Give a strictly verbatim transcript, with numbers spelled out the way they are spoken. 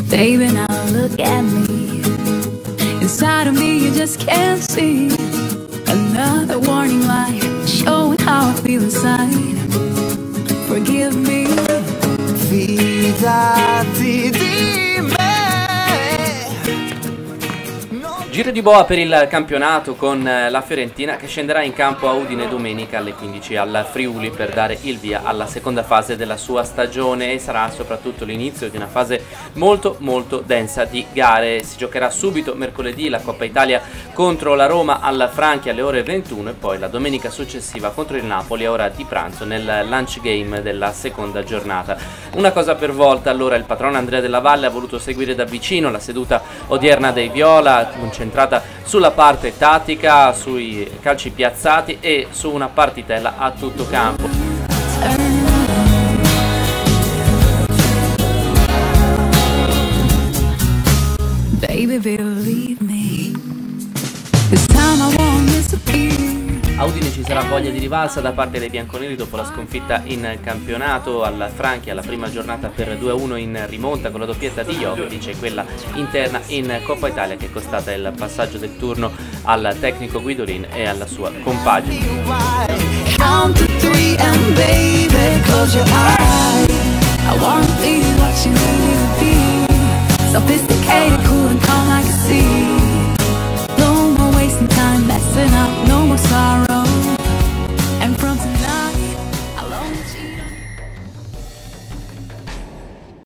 Baby, now look at me. Inside of me you just can't see. Another warning light showing how I feel inside. Forgive me. Fidati di me. Giro di boa per il campionato con la Fiorentina che scenderà in campo a Udine domenica alle quindici al Friuli per dare il via alla seconda fase della sua stagione e sarà soprattutto l'inizio di una fase molto molto densa di gare. Si giocherà subito mercoledì la Coppa Italia contro la Roma al Franchi alle ore ventuno e poi la domenica successiva contro il Napoli a ora di pranzo nel lunch game della seconda giornata. Una cosa per volta, allora il patrono Andrea Della Valle ha voluto seguire da vicino la seduta odierna dei Viola, concentrata sulla parte tattica, sui calci piazzati e su una partitella a tutto campo. Baby, believe me. This time I won't disappear. A Udine ci sarà voglia di rivalsa da parte dei bianconeri dopo la sconfitta in campionato al Franchi alla prima giornata per due a uno in rimonta con la doppietta di Jovic e quella interna in Coppa Italia che è costata il passaggio del turno al tecnico Guidolin e alla sua compagine. Sophisticated, cool